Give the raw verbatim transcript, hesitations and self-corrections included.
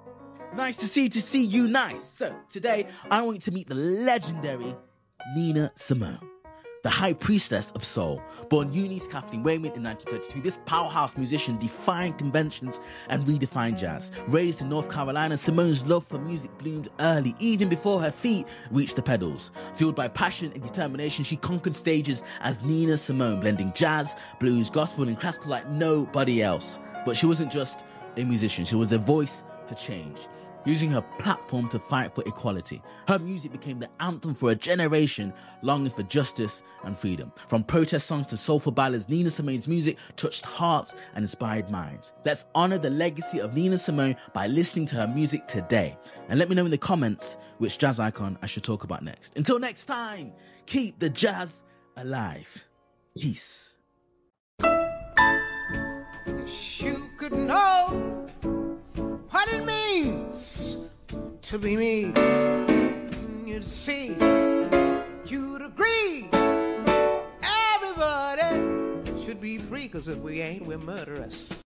Nice to see to see you nice. So, today, I want you to meet the legendary Nina Simone, the high priestess of soul. Born Eunice Kathleen Wayman in nineteen thirty-two, this powerhouse musician defined conventions and redefined jazz. Raised in North Carolina, Simone's love for music bloomed early, even before her feet reached the pedals. Fueled by passion and determination, she conquered stages as Nina Simone, blending jazz, blues, gospel, and classical like nobody else. But she wasn't just a musician, she was a voice for change, using her platform to fight for equality. Her music became the anthem for a generation longing for justice and freedom. From protest songs to soulful ballads, Nina Simone's music touched hearts and inspired minds. Let's honor the legacy of Nina Simone by listening to her music today. And let me know in the comments which jazz icon I should talk about next. Until next time, keep the jazz alive. Peace. You could know what it means to be me, you'd see, you'd agree, everybody should be free, 'cause if we ain't, we're murderers.